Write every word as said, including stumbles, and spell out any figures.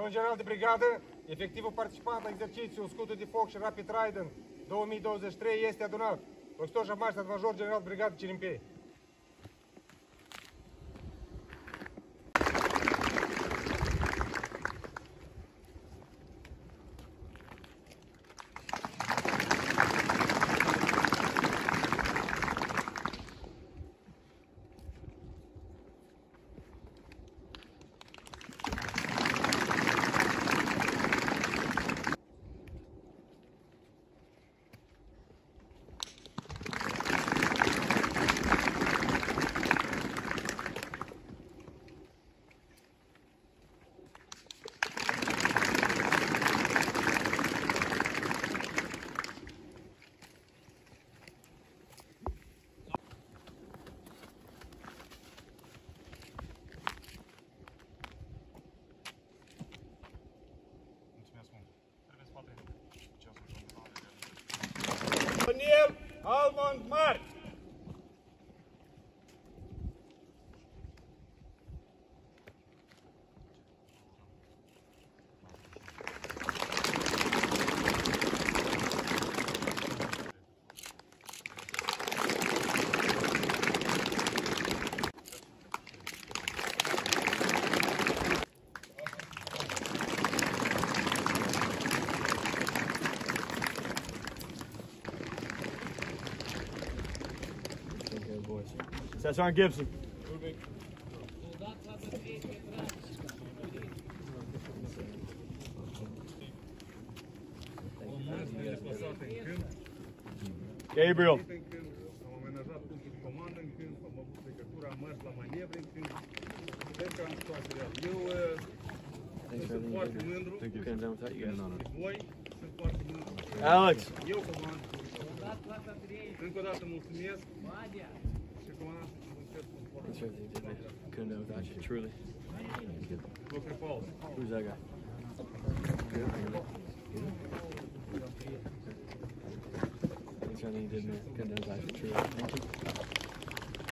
Domnul general de brigadă, efectivul participant la exercițiul Scutul de Foc și Rapid Trident două mii douăzeci și trei este adunat. Ofițer Șamar, stat major general de brigadă Cirimpei. Daniel Almond Mark. That's Sergeant Gibson. Gabriel. Alex. Couldn't have done without you, truly. Who's that guy? Thanks for everything you did, man. Couldn't have done without you, truly. Thank you.